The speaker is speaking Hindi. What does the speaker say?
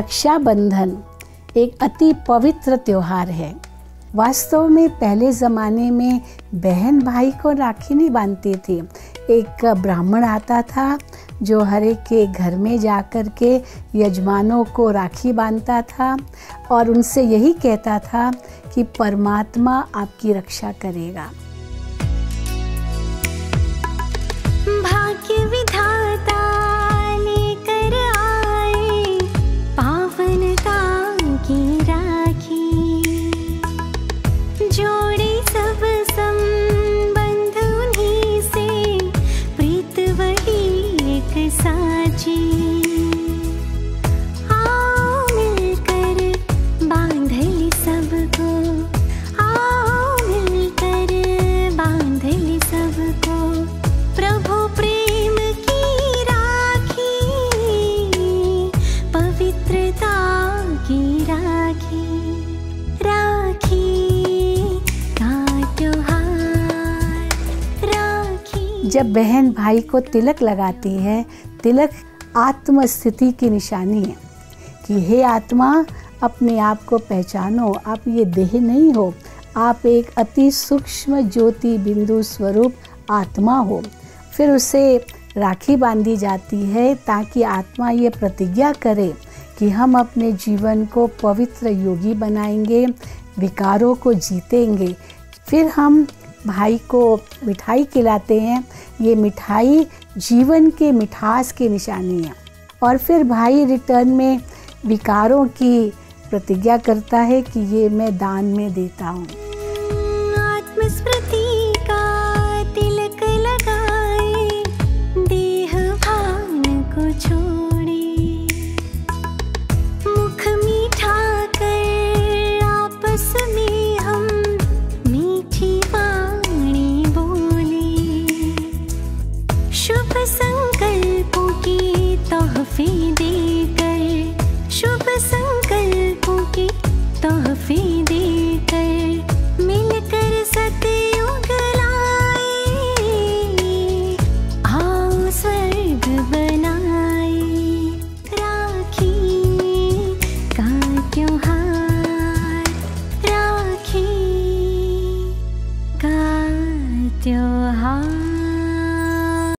रक्षाबंधन एक अति पवित्र त्योहार है। वास्तव में पहले ज़माने में बहन भाई को राखी नहीं बांधती थी। एक ब्राह्मण आता था जो हर एक के घर में जाकर के यजमानों को राखी बांधता था और उनसे यही कहता था कि परमात्मा आपकी रक्षा करेगा। भाग्य विधाता लेकर आए पावनता की राखी, जोड़े सब संबंध उन्हीं से, प्रीत वही एक साची। आओ मिलकर बांधली सबको, आओ मिलकर बांधली सबको, प्रभु प्रेम की राखी, पवित्रता की राखी, राखी का त्योहार, राखी। जब बहन भाई को तिलक लगाती है, तिलक आत्म स्थिति की निशानी है कि हे आत्मा, अपने आप को पहचानो, आप ये देह नहीं हो, आप एक अति सूक्ष्म ज्योति बिंदु स्वरूप आत्मा हो। फिर उसे राखी बांधी जाती है ताकि आत्मा ये प्रतिज्ञा करे कि हम अपने जीवन को पवित्र योगी बनाएंगे, विकारों को जीतेंगे। फिर हम भाई को मिठाई खिलाते हैं। ये मिठाई जीवन के मिठास की निशानी है। और फिर भाई रिटर्न में विकारों की प्रतिज्ञा करता है कि ये मैं दान में देता हूँ। आत्मस्मृति का तिलक लगाए, देह भान को छोड़े, मुख मीठा कर आपस में हम मीठी वाणी बोले, शुभ संकल्पों की तोहफे दे,